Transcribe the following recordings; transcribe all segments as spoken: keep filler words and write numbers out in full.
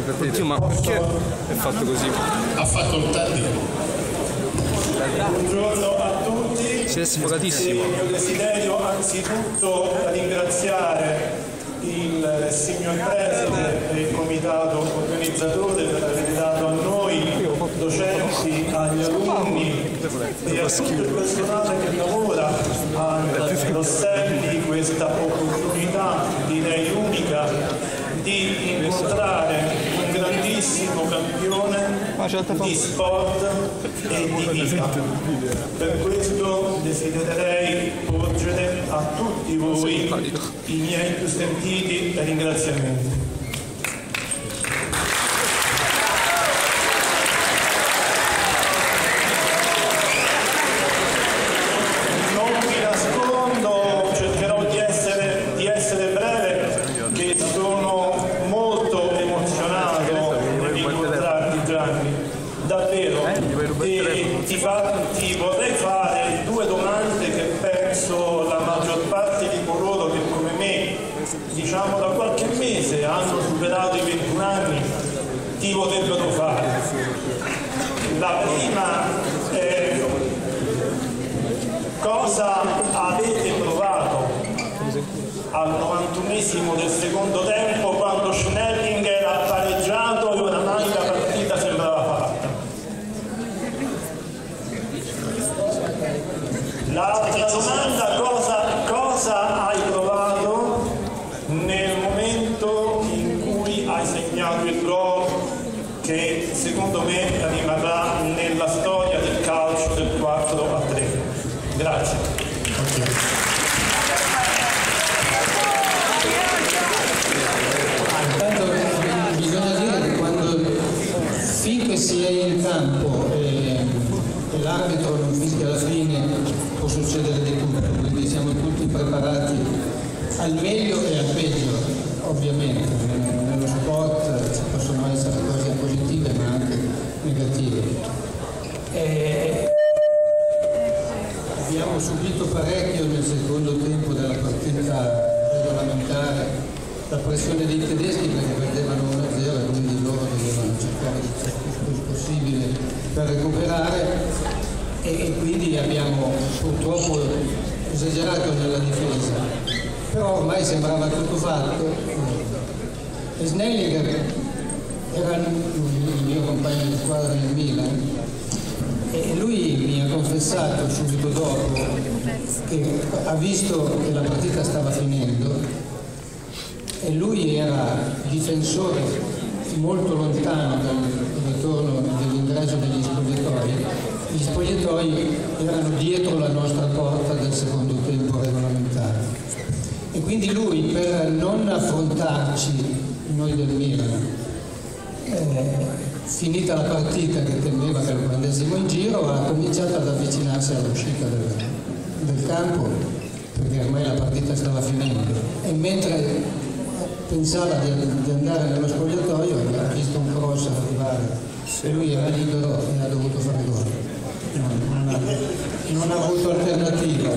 Oddio, ma perché è fatto così? Ha fatto il taglio. Buongiorno a tutti. Si è sfogatissimo. Il mio desiderio anzitutto ringraziare il signor Preside e il comitato organizzatore per aver dato a noi, docenti, agli alunni e a tutto il personale che lavora a Rosselli questa opportunità, direi unica, di incontrare un grandissimo campione di sport e di vita. Per questo desidererei porgere a tutti voi i miei più sentiti ringraziamenti. Non vi nascondo, cercherò di essere, di essere breve, che sono molto emozionato nell'incontrarti, Gianni, davvero, e ti, fa, ti vorrei fare due domande che penso la maggior parte di coloro che come me, diciamo da qualche mese, hanno superato i ventuno anni, ti potrebbero fare. La prima è: cosa avete provato al novantunesimo del secondo tempo quando Schnellinger ha pareggiato e oramai la partita sembrava fatta? L'altra domanda: cosa, cosa hai provato nel momento in cui hai segnato il gol che secondo me rimarrà nella storia del calcio del quattro a tre? Grazie. Intanto bisogna dire che quando finché si è in campo e, e l'arbitro non fischia alla fine può succedere di tutto, quindi siamo tutti preparati al meglio e al peggio, ovviamente. Nello sport ci possono essere cose positive ma anche negative. E abbiamo subito parecchio nel secondo tempo della partita regolamentare la pressione dei tedeschi, perché perdevano uno a zero e quindi loro dovevano cercare di fare il più possibile per recuperare, e, e quindi abbiamo purtroppo esagerato nella difesa, però ormai sembrava tutto fatto. E Schnellinger era il mio compagno di squadra nel Milan e lui mi ha confessato subito dopo che ha visto che la partita stava finendo e lui era difensore molto lontano dal ritorno dell'ingresso degli spogliatoi. Gli spogliatoi erano dietro la nostra porta del secondo tempo regolamentare e quindi lui, per non affrontarci noi del Milan, eh, finita la partita che temeva che lo prendessimo in giro, ha cominciato ad avvicinarsi all'uscita del, del campo perché ormai la partita stava finendo, e mentre pensava di, di andare nello spogliatoio ha visto un cross arrivare e lui era libero e ha dovuto fare gol. Non, non, ha, non ha avuto alternativa.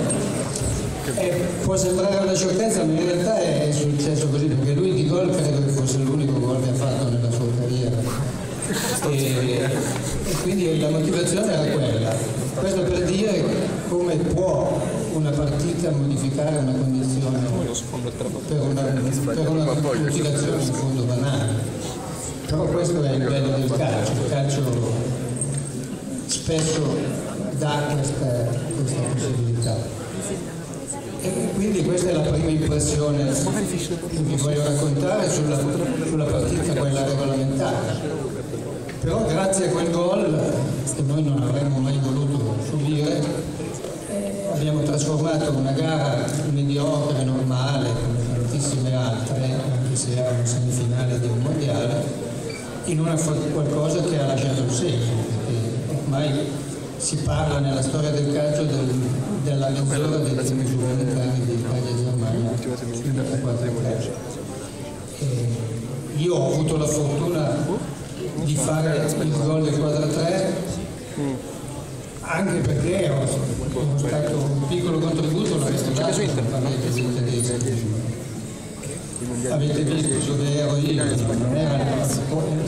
E può sembrare una sciocchezza, ma in realtà è successo così, perché lui di gol credo che fosse l'unico gol che ha fatto nella sua carriera. E, e quindi la motivazione era quella. Questo per dire come può una partita modificare una condizione per una, per una motivazione in fondo banale. Però questo è il bello del calcio. Il calcio spesso dà questa, questa possibilità. E quindi questa è la prima impressione che vi voglio raccontare sulla, sulla partita, quella regolamentare. Però grazie a quel gol, che noi non avremmo mai voluto subire, abbiamo trasformato una gara mediocre, normale, come tantissime altre, anche se era una semifinale di un mondiale, in una qualcosa che ha lasciato il segno, perché ormai si parla nella storia del calcio del, della mezz'ora dei temi supplementari di Italia e Germania nel quattro a tre. Io ho avuto la fortuna di fare il gol del quattro a tre anche perché ho, ho stato un piccolo contributo alla dato sul pareggio dei tedeschi. Avete visto dove ero io, non era,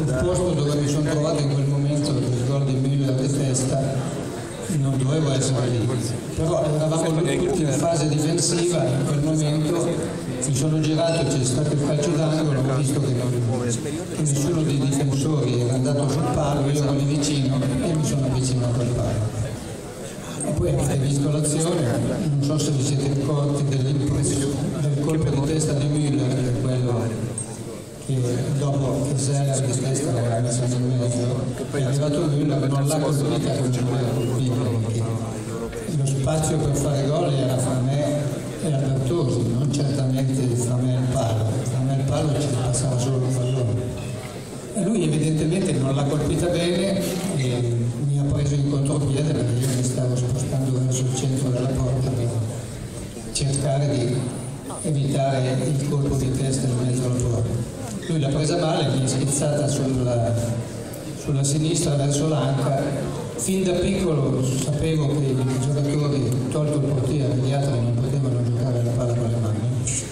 ricordo in quel momento del gol di Müller di testa, non dovevo essere lì, però eravamo tutti in fase difensiva, in quel momento mi sono girato, c'è stato il calcio d'angolo, ho visto che, non, che nessuno dei difensori era andato sul palo, io ero lì vicino e mi sono avvicinato al palo. E poi avete visto l'azione, non so se vi siete accorti dell'impressione del colpo di testa di Müller, che è quello che dopo che Zeller di testa l'aveva messa nel mezzo, è arrivato Müller, non l'ha colpita come voleva colpire, perché lo spazio per fare gol era fra me e Albertosi, non certamente fra me e il palo, fra me e il palo ci passava solo il pallone. E lui evidentemente non l'ha colpita bene e mi ha preso in contropiede perché io mi stavo spostando verso il centro della porta per cercare di evitare il colpo di testa in mezzo alla porta. Lui l'ha presa male, mi è schizzata sulla, sulla sinistra verso l'anca. Fin da piccolo sapevo che i giocatori, tolto il portiere, gli altri non potevano giocare la palla con le mani.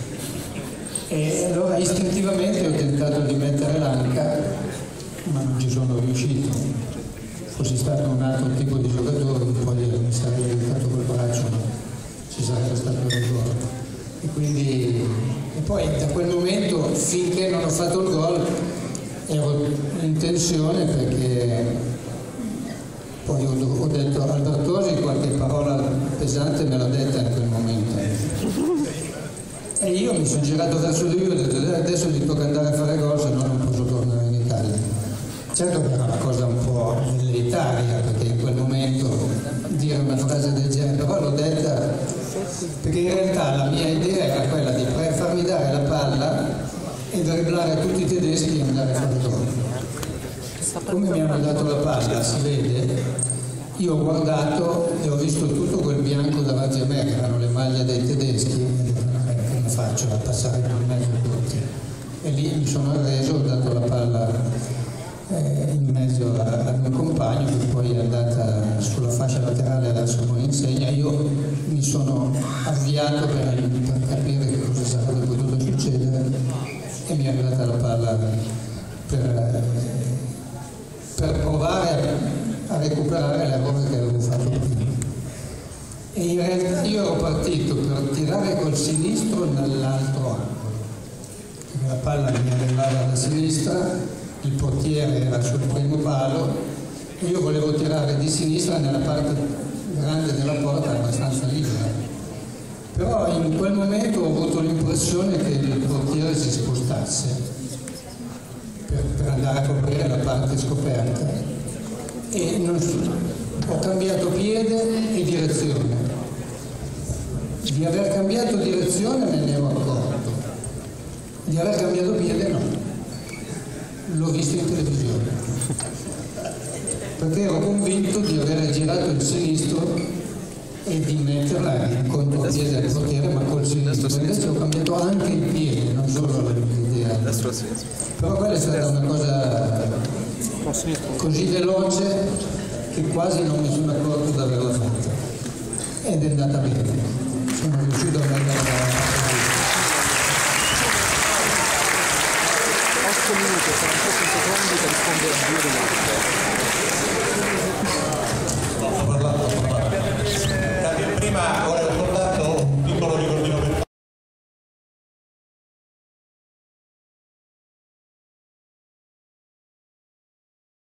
E allora istintivamente ho tentato di mettere l'anca, ma non ci sono riuscito. Fossi stato un altro tipo di giocatore, poi mi sarei aiutato col braccio, ma ci sarebbe stato il rigore. E quindi, e poi da quel momento, finché non ho fatto il gol, ero in tensione perché poi ho, ho detto a Albertosi qualche parola pesante me l'ha detta in quel momento. E io mi sono girato verso lui e ho detto adesso gli tocca andare a fare gol, se no non posso tornare in Italia. Certo che era una cosa un po' velleitaria, perché in quel momento dire una frase del genere, però l'ho detta perché in realtà la mia idea era quella di farmi dare la palla e dribblare tutti i tedeschi e andare a fare gol. Come mi hanno dato la palla, si vede, io ho guardato e ho visto tutto quel bianco davanti a me, che erano le maglie dei tedeschi, e come faccio a passare per mezzo a tutti? E lì mi sono arreso, ho dato la palla eh, in mezzo a, al mio compagno, che poi è andata sulla fascia laterale verso Buoninsegna. Io mi sono avviato per, per capire che cosa sarebbe potuto succedere e mi è arrivata la palla per, per provare a, a recuperare l'errore che avevo fatto prima. E in realtà io ero partito per tirare col sinistro nell'altro angolo, perché la palla mi arrivava da sinistra, il portiere era sul primo palo e io volevo tirare di sinistra nella parte grande della porta, abbastanza libera. Però in quel momento ho avuto l'impressione che il portiere si spostasse per, per andare a coprire la parte scoperta e non, ho cambiato piede e direzione. Di aver cambiato direzione me ne ero accorto, di aver cambiato piede no, l'ho visto in televisione, perché ero convinto di aver girato il sinistro e di metterla in contropiede del portiere, ma col sinistro. Invece ho cambiato anche il piede, non solo l'idea. Però quella è stata una cosa così veloce che quasi non mi sono accorto di averla fatta. Ed è andata bene. Sono riuscito a andare avanti. otto minuti e quarantotto secondi per rispondere a due domande.